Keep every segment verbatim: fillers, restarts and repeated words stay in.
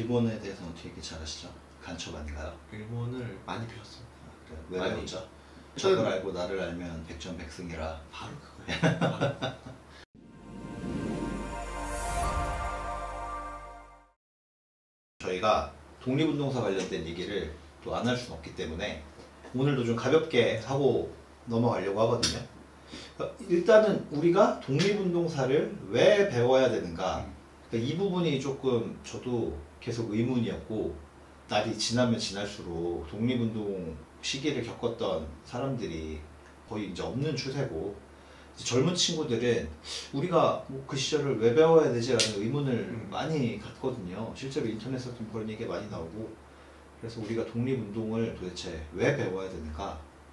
일본에 대해서는 어떻게 이렇게 잘 아시죠? 간첩 아닌가요? 일본을 많이 배웠습니다. 아, 그래요? 왜 많이. 배웠죠? 적을 알고 나를 알면 백전백승이라. 바로 그거예요. 바로. 저희가 독립운동사 관련된 얘기를 또 안 할 수는 없기 때문에 오늘도 좀 가볍게 하고 넘어가려고 하거든요. 그러니까 일단은 우리가 독립운동사를 왜 배워야 되는가, 그러니까 이 부분이 조금 저도 계속 의문이었고, 날이 지나면 지날수록 독립운동 시기를 겪었던 사람들이 거의 이제 없는 추세고, 이제 젊은 친구들은 우리가 뭐 그 시절을 왜 배워야 되지라는 의문을 음. 많이 갖거든요. 실제로 인터넷에서도 그런 얘기가 많이 나오고. 그래서 우리가 독립운동을 도대체 왜 배워야 되는가,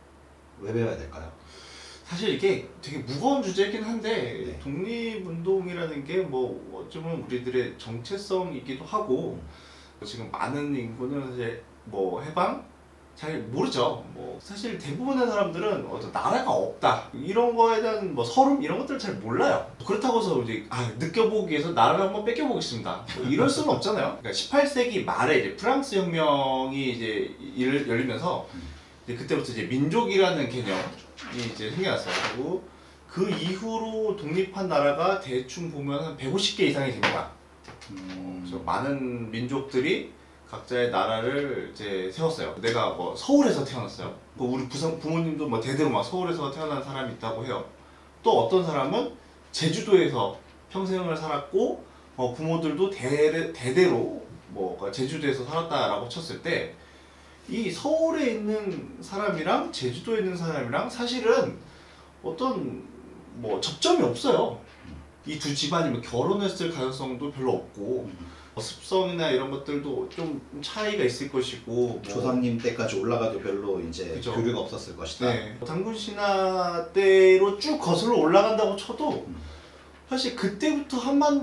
왜 배워야 될까요? 사실 이게 되게 무거운 주제이긴 한데 네. 독립운동이라는 게 뭐 어쩌면 우리들의 정체성이기도 하고, 지금 많은 인구는 사실 뭐 해방? 잘 모르죠. 뭐 사실 대부분의 사람들은 어떤 나라가 없다 이런 거에 대한 뭐 서름 이런 것들을 잘 몰라요. 그렇다고 해서 이제 아, 느껴보기 위해서 나라를 한번 뺏겨보겠습니다 뭐 이럴 수는 없잖아요. 그러니까 십팔 세기 말에 이제 프랑스 혁명이 이제 일, 열리면서 이제 그때부터 이제 민족이라는 개념이 이제 생겨났어요. 그리고 그 이후로 독립한 나라가 대충 보면 한 백오십 개 이상이 됩니다. 음... 그래서 많은 민족들이 각자의 나라를 이제 세웠어요. 내가 뭐 서울에서 태어났어요. 뭐 우리 부성, 부모님도 뭐 대대로 막 서울에서 태어난 사람이 있다고 해요. 또 어떤 사람은 제주도에서 평생을 살았고, 어, 부모들도 대, 대대로 뭐 제주도에서 살았다라고 쳤을 때, 이 서울에 있는 사람이랑 제주도에 있는 사람이랑 사실은 어떤 뭐 접점이 없어요. 이 두 집안이 뭐 결혼했을 가능성도 별로 없고, 뭐 습성이나 이런 것들도 좀 차이가 있을 것이고, 뭐 조상님 때까지 올라가도 별로 이제 그죠. 교류가 없었을 것이다. 네. 단군 신화 때로 쭉 거슬러 올라간다고 쳐도 음. 사실 그때부터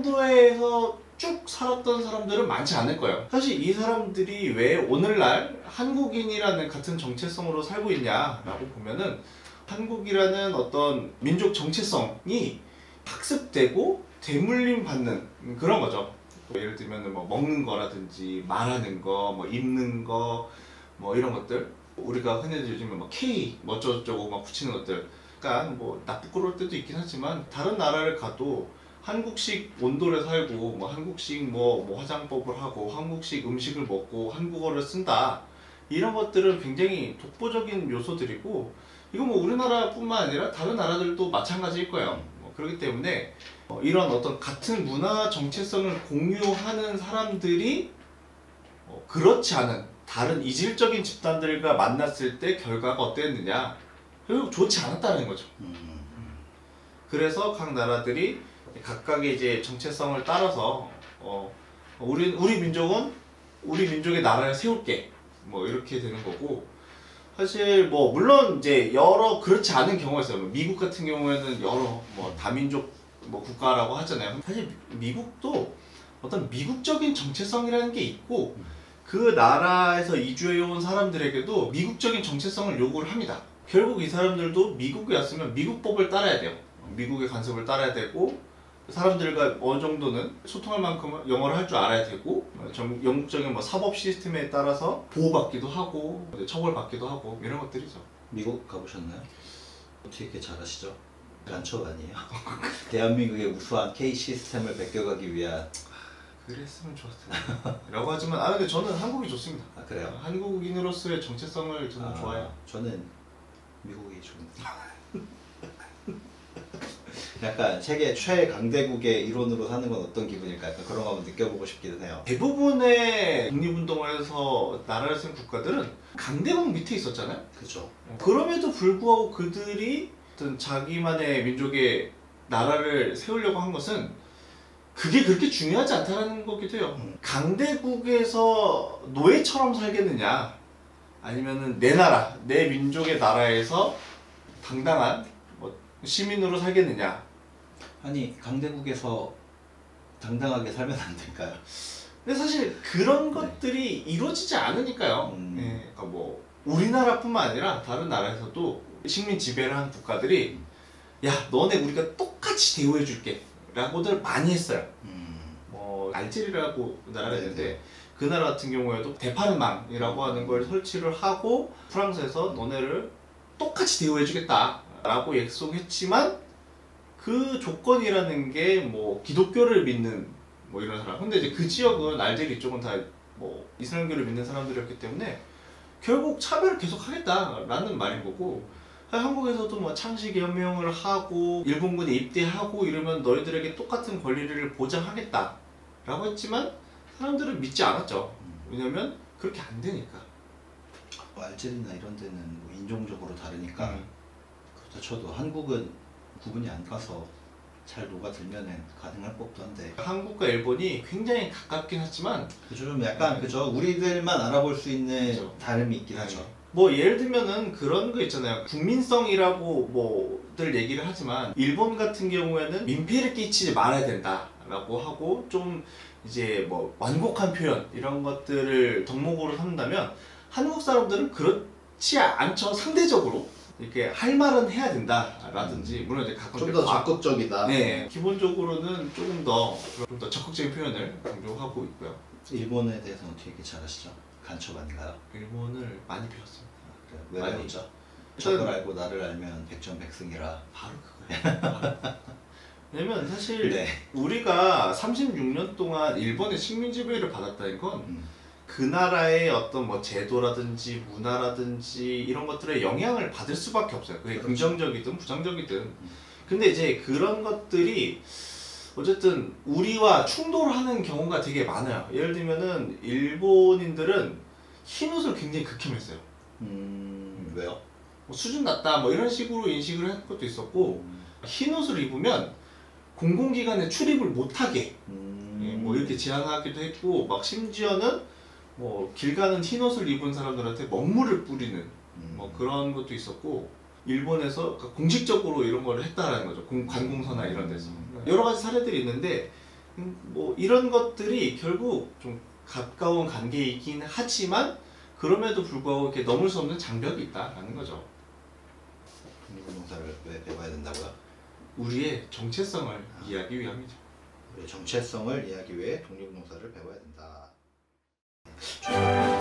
한반도에서 쭉 살았던 사람들은 많지 않을 거예요. 사실 이 사람들이 왜 오늘날 한국인이라는 같은 정체성으로 살고 있냐라고 보면은, 한국이라는 어떤 민족 정체성이 학습되고 대물림 받는 그런 거죠. 예를 들면 뭐 먹는 거라든지 말하는 거, 뭐 입는 거, 뭐 이런 것들, 우리가 흔히 요즘에 뭐 K 뭐 어쩌고저쩌고 막 붙이는 것들, 그러니까 뭐 나쁘고 때도 있긴 하지만 다른 나라를 가도 한국식 온도를 살고 뭐 한국식 뭐, 뭐 화장법을 하고 한국식 음식을 먹고 한국어를 쓴다, 이런 것들은 굉장히 독보적인 요소들이고, 이건 뭐 우리나라뿐만 아니라 다른 나라들도 마찬가지일 거예요. 뭐 그렇기 때문에 어, 이런 어떤 같은 문화 정체성을 공유하는 사람들이 어, 그렇지 않은 다른 이질적인 집단들과 만났을 때 결과가 어땠느냐, 결국 좋지 않았다는 거죠. 음... 그래서 각 나라들이 각각의 이제 정체성을 따라서 어, 우리 우리 민족은 우리 민족의 나라를 세울게, 뭐 이렇게 되는 거고, 사실 뭐 물론 이제 여러 그렇지 않은 경우가 있어요. 미국 같은 경우에는 여러 뭐 다민족 뭐 국가라고 하잖아요. 사실 미국도 어떤 미국적인 정체성이라는 게 있고, 그 나라에서 이주해온 사람들에게도 미국적인 정체성을 요구를 합니다. 결국 이 사람들도 미국에 왔으면 미국법을 따라야 돼요. 미국의 간섭을 따라야 되고, 사람들과 어느 정도는 소통할 만큼 영어를 할 줄 알아야 되고, 영국적인 뭐 사법 시스템에 따라서 보호받기도 하고 처벌받기도 하고 이런 것들이죠. 미국 가보셨나요? 어떻게 이렇게 잘하시죠? 간첩 아니에요? 대한민국의 우수한 K 시스템을 베껴가기 위한. 그랬으면 좋았을 텐데 라고 하지만, 아 근데 저는 한국이 좋습니다. 아 그래요? 한국인으로서의 정체성을 저는 아, 좋아해요. 저는 미국이 좋은데. 약간 세계 최강대국의 일원으로 사는 건 어떤 기분일까? 약간 그런 거 한번 느껴보고 싶기는 해요. 대부분의 독립운동을 해서 나라를 세운 국가들은 강대국 밑에 있었잖아요. 그렇죠. 그럼에도 불구하고 그들이 어떤 자기만의 민족의 나라를 세우려고 한 것은 그게 그렇게 중요하지 않다는 거기도 해요. 음. 강대국에서 노예처럼 살겠느냐, 아니면은 내 나라, 내 민족의 나라에서 당당한 뭐 시민으로 살겠느냐. 아니 강대국에서 당당하게 살면 안 될까요? 근데 사실 그런 네. 것들이 이루어지지 않으니까요. 음. 예, 그러니까 뭐 우리나라뿐만 아니라 다른 나라에서도 식민 지배를 한 국가들이 야 너네 우리가 똑같이 대우해줄게 라고들 많이 했어요. 음. 뭐 알제리라고 나라가 있는데 그 나라 같은 경우에도 대파르망이라고 하는 걸 설치를 하고 프랑스에서 너네를 똑같이 대우해주겠다 라고 약속했지만 그 조건이라는 게 뭐 기독교를 믿는 뭐 이런 사람, 근데 이제 그 지역은 알제리 쪽은 다 뭐 이슬람교를 믿는 사람들이었기 때문에 결국 차별을 계속 하겠다라는 말인 거고, 한국에서도 뭐 창씨개명을 하고 일본군에 입대하고 이러면 너희들에게 똑같은 권리를 보장하겠다 라고 했지만 사람들은 믿지 않았죠. 왜냐면 그렇게 안 되니까. 뭐 알제리나 이런 데는 뭐 인종적으로 다르니까 음. 그렇다 쳐도 한국은 구분이 안 가서 잘 녹아들면은 가능할 법도 한데. 한국과 일본이 굉장히 가깝긴 하지만 그죠, 좀 약간 네. 그죠, 우리들만 알아볼 수 있는 그죠. 다름이 있긴 하죠. 뭐 예를 들면은 그런 거 있잖아요. 국민성이라고 뭐들 얘기를 하지만 일본 같은 경우에는 민폐를 끼치지 말아야 된다라고 하고 좀 이제 뭐 완곡한 표현 이런 것들을 덕목으로 삼는다면 한국 사람들은 그렇지 않죠. 상대적으로 이렇게 할 말은 해야 된다라든지, 물론 이제 가끔 좀 더 적극적이다. 네, 기본적으로는 조금 더 좀 더 적극적인 표현을 강조하고 있고요. 일본에 대해서는 어떻게 얘기 잘하시죠? 간첩 아닌가요? 일본을 많이 배웠어요. 아, 그래요? 왜 많이. 배웠죠? 일단- 적을 알고 나를 알면 백전백승이라. 바로 그거예요. 바로. 왜냐면 사실 네. 우리가 삼십육 년 동안 일본의 식민 지배를 받았다는 건 그 음. 나라의 어떤 뭐 제도라든지 문화라든지 이런 것들에 영향을 받을 수밖에 없어요. 그게 그렇죠. 긍정적이든 부정적이든. 근데 이제 그런 것들이 어쨌든 우리와 충돌하는 경우가 되게 많아요. 예를 들면은 일본인들은 흰옷을 굉장히 극혐했어요. 음, 왜요? 뭐 수준 낮다 뭐 이런 식으로 인식을 한 것도 있었고, 음. 흰옷을 입으면 공공기관에 출입을 못하게 음. 예, 뭐 이렇게 제한하기도 했고, 막 심지어는 뭐 길 가는 흰옷을 입은 사람들한테 먹물을 뿌리는 음. 뭐 그런 것도 있었고, 일본에서 그러니까 공식적으로 이런 걸 했다라는 거죠. 공, 관공서나 이런 데서 여러 가지 사례들이 있는데, 음, 뭐 이런 것들이 결국 좀 가까운 관계이긴 하지만 그럼에도 불구하고 이렇게 넘을 수 없는 장벽이 있다라는 거죠. 독립운동사를 왜 배워야 된다고요? 우리의 정체성을 이해하기 위함이죠. 우리의 정체성을 이해하기 위해 독립운동사를 배워야 된다.